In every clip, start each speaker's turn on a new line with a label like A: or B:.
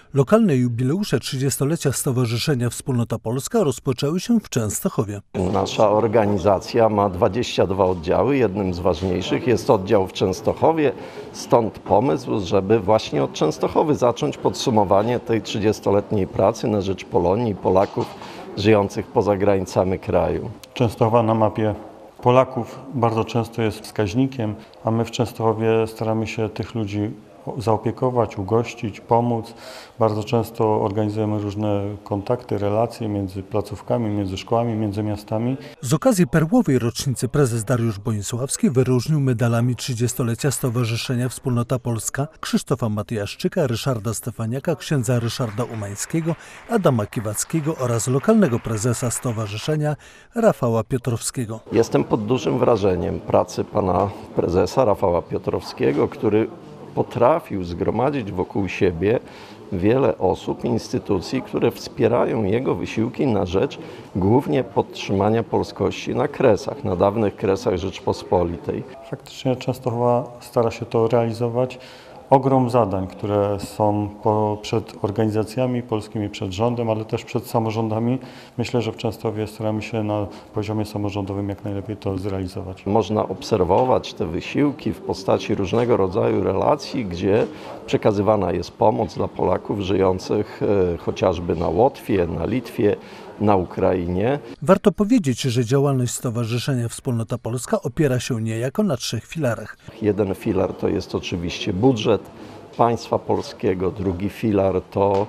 A: Lokalne jubileusze 30-lecia Stowarzyszenia Wspólnota Polska rozpoczęły się w Częstochowie.
B: Nasza organizacja ma 22 oddziały. Jednym z ważniejszych jest oddział w Częstochowie. Stąd pomysł, żeby właśnie od Częstochowy zacząć podsumowanie tej 30-letniej pracy na rzecz Polonii i Polaków żyjących poza granicami kraju.
C: Częstochowa na mapie Polaków bardzo często jest wskaźnikiem, a my w Częstochowie staramy się tych ludzi zaopiekować, ugościć, pomóc. Bardzo często organizujemy różne kontakty, relacje między placówkami, między szkołami, między miastami.
A: Z okazji perłowej rocznicy prezes Dariusz Bonisławski wyróżnił medalami 30-lecia Stowarzyszenia Wspólnota Polska Krzysztofa Matyjaszczyka, Ryszarda Stefaniaka, księdza Ryszarda Umańskiego, Adama Kiwackiego oraz lokalnego prezesa stowarzyszenia Rafała Piotrowskiego.
B: Jestem pod dużym wrażeniem pracy pana prezesa Rafała Piotrowskiego, który potrafił zgromadzić wokół siebie wiele osób, instytucji, które wspierają jego wysiłki na rzecz głównie podtrzymania polskości na Kresach, na dawnych Kresach Rzeczpospolitej.
C: Faktycznie Częstochowa stara się to realizować. Ogrom zadań, które są przed organizacjami polskimi, przed rządem, ale też przed samorządami. Myślę, że w Częstochowie staramy się na poziomie samorządowym jak najlepiej to zrealizować.
B: Można obserwować te wysiłki w postaci różnego rodzaju relacji, gdzie przekazywana jest pomoc dla Polaków żyjących chociażby na Łotwie, na Litwie, na Ukrainie.
A: Warto powiedzieć, że działalność Stowarzyszenia Wspólnota Polska opiera się niejako na 3 filarach.
B: Jeden filar to jest oczywiście budżet państwa polskiego, drugi filar to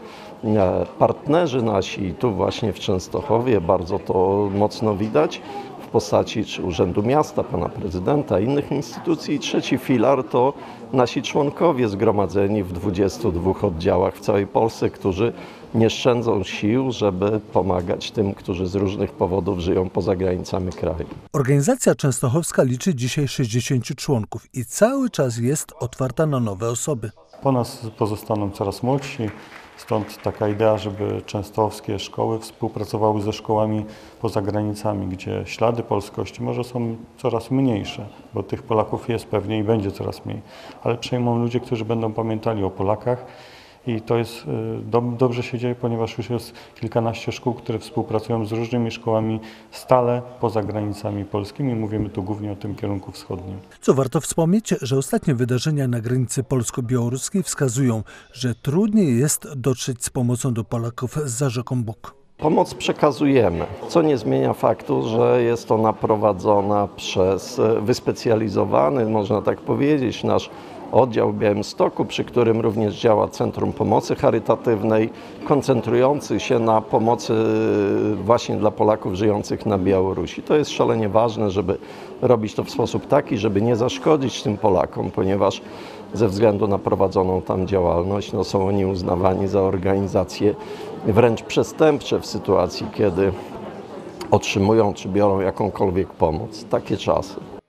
B: partnerzy nasi i tu właśnie w Częstochowie bardzo to mocno widać w postaci czy Urzędu Miasta, pana prezydenta, innych instytucji. I trzeci filar to nasi członkowie zgromadzeni w 22 oddziałach w całej Polsce, którzy nie szczędzą sił, żeby pomagać tym, którzy z różnych powodów żyją poza granicami kraju.
A: Organizacja częstochowska liczy dzisiaj 60 członków i cały czas jest otwarta na nowe osoby.
C: Po nas pozostaną coraz młodsi, stąd taka idea, żeby częstochowskie szkoły współpracowały ze szkołami poza granicami, gdzie ślady polskości może są coraz mniejsze, bo tych Polaków jest pewnie i będzie coraz mniej, ale przejmą ludzie, którzy będą pamiętali o Polakach. I to jest dobrze się dzieje, ponieważ już jest kilkanaście szkół, które współpracują z różnymi szkołami stale poza granicami polskimi. Mówimy tu głównie o tym kierunku wschodnim.
A: Co warto wspomnieć, że ostatnie wydarzenia na granicy polsko-białoruskiej wskazują, że trudniej jest dotrzeć z pomocą do Polaków zza rzeką Bug.
B: Pomoc przekazujemy, co nie zmienia faktu, że jest ona prowadzona przez wyspecjalizowany, można tak powiedzieć, nasz oddział w Białymstoku, przy którym również działa Centrum Pomocy Charytatywnej, koncentrujący się na pomocy właśnie dla Polaków żyjących na Białorusi. To jest szalenie ważne, żeby robić to w sposób taki, żeby nie zaszkodzić tym Polakom, ponieważ ze względu na prowadzoną tam działalność są oni uznawani za organizacje wręcz przestępcze w sytuacji, kiedy otrzymują czy biorą jakąkolwiek pomoc. Takie czasy.